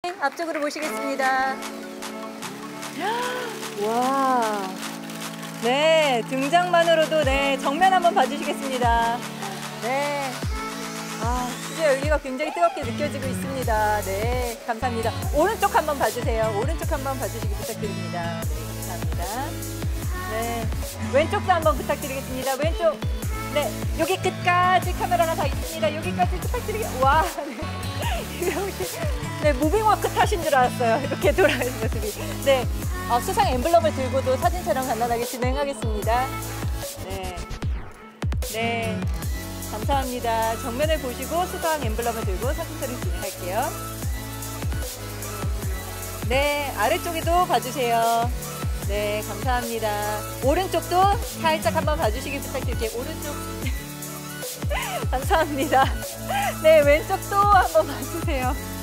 앞쪽으로 모시겠습니다. 와. 네, 등장만으로도 네, 정면 한번 봐주시겠습니다. 네. 아, 진짜 열기가 굉장히 뜨겁게 느껴지고 있습니다. 네, 감사합니다. 오른쪽 한번 봐주세요. 오른쪽 한번 봐주시기 부탁드립니다. 네, 감사합니다. 네, 왼쪽도 한번 부탁드리겠습니다. 왼쪽. 네, 여기 끝까지 카메라가 다 있습니다. 여기까지 부탁드리겠습니다. 와, 네. 네, 무빙워크 타신 줄 알았어요. 이렇게 돌아가는 모습이. 네, 수상 엠블럼을 들고도 사진 촬영 간단하게 진행하겠습니다. 네, 네, 감사합니다. 정면을 보시고 수상 엠블럼을 들고 사진 촬영 진행할게요. 네, 아래쪽에도 봐주세요. 네, 감사합니다. 오른쪽도 살짝 한번 봐주시기 부탁드릴게요. 오른쪽. 감사합니다. 네, 왼쪽도 한번 봐주세요.